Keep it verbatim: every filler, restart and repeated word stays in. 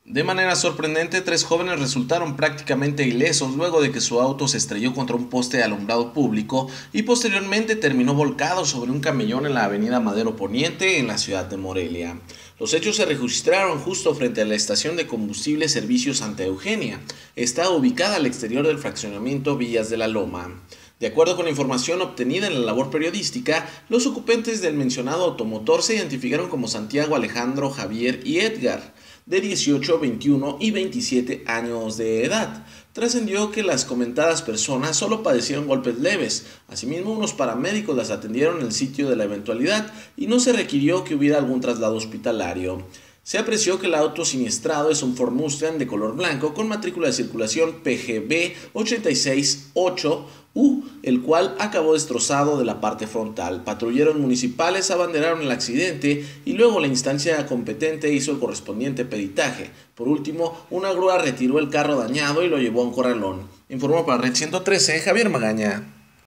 De manera sorprendente, tres jóvenes resultaron prácticamente ilesos luego de que su auto se estrelló contra un poste de alumbrado público y posteriormente terminó volcado sobre un camellón en la avenida Madero Poniente en la ciudad de Morelia. Los hechos se registraron justo frente a la estación de combustible Servicio Santa Eugenia. Está ubicada al exterior del fraccionamiento Villas de la Loma. De acuerdo con la información obtenida en la labor periodística, los ocupantes del mencionado automotor se identificaron como Santiago, Alejandro, Javier y Edgar, de dieciocho, veintiuno y veintisiete años de edad. Trascendió que las comentadas personas solo padecieron golpes leves. Asimismo, unos paramédicos las atendieron en el sitio de la eventualidad y no se requirió que hubiera algún traslado hospitalario. Se apreció que el auto siniestrado es un Ford Mustang de color blanco con matrícula de circulación P G B ochenta y seis ocho U, el cual acabó destrozado de la parte frontal. Patrulleros municipales abanderaron el accidente y luego la instancia competente hizo el correspondiente peritaje. Por último, una grúa retiró el carro dañado y lo llevó a un corralón. Informó para Red ciento trece, Javier Magaña.